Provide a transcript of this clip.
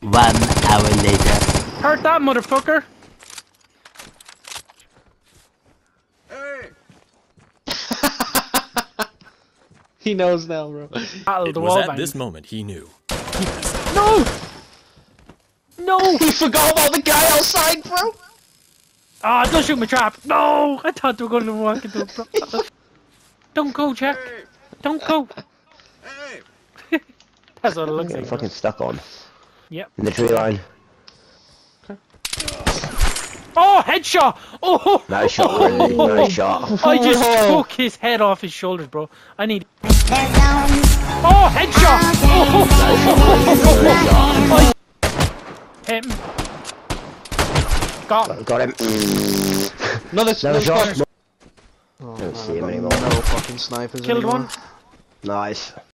1 hour later. Hurt that motherfucker! Hey! He knows now, bro. It was at this moment he knew. No! No! He forgot about the guy outside, bro! Ah, don't shoot my trap! No! I thought they were going to walk into a trap. Don't go, Jack. Hey! Don't go. Hey! That's what it looks Getting like. fucking stuck on. Yep. In the tree line. Oh, headshot! Oh! Nice shot, Grindy. Nice shot. I just took his head off his shoulders, bro. I need. Oh, headshot! Oh! Hit him. Got him. Got him. Another shot. Oh, Don't see man, him I've got anymore. No fucking snipers Killed anymore. one. Nice.